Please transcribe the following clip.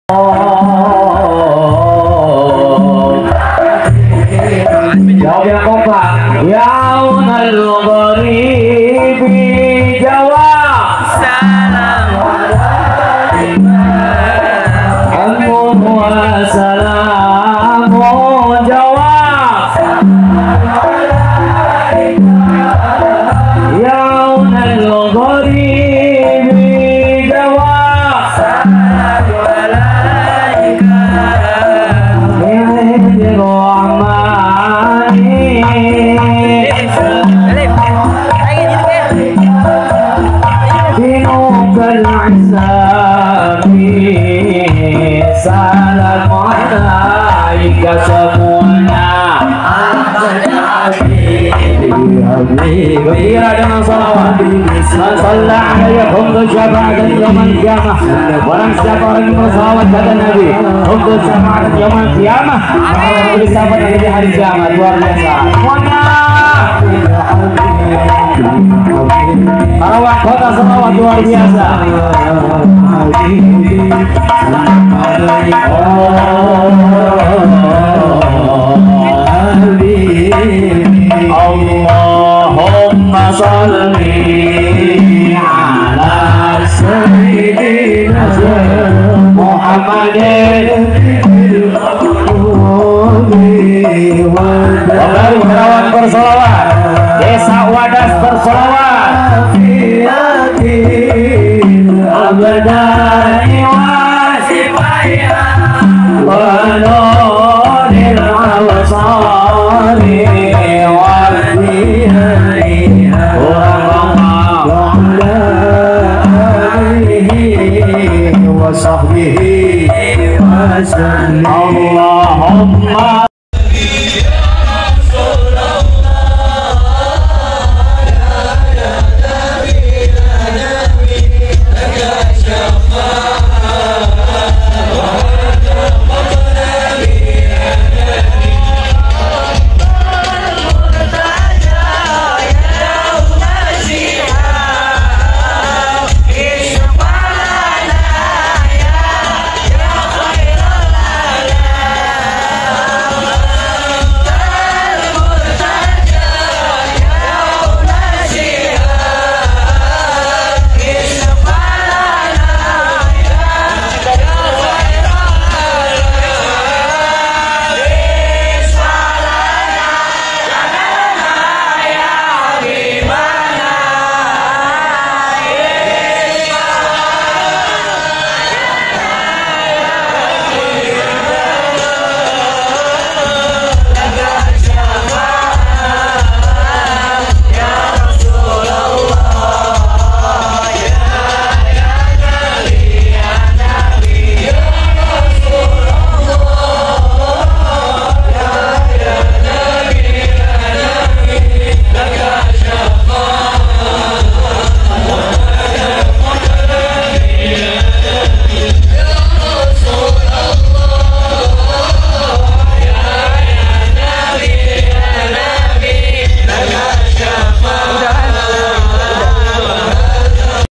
Jawab yang kompak. Yaunal gharibi jawab. Assalamualaikum wassalamu jawab. Yaunal gharibi jawab. Salam alaika semuanya. Gembira dengan salawat. Sallallahu alaihi syafaat yaumil qiyamah. Barang siapa orang yang bersalawat kata Nabi untuk syafaat yaumil qiyamah, akan disambut di hari kiamat. Luar biasa. Semuanya. Sarawak kota salawat luar biasa. Allahumma sholli ala sayyidina Muhammadin Sarawak bersolawat, Desa Wadas bersolawat. Abadani wasifaya wa nuril awsari wa bihai wa sahbihi wa sallim. Allahumma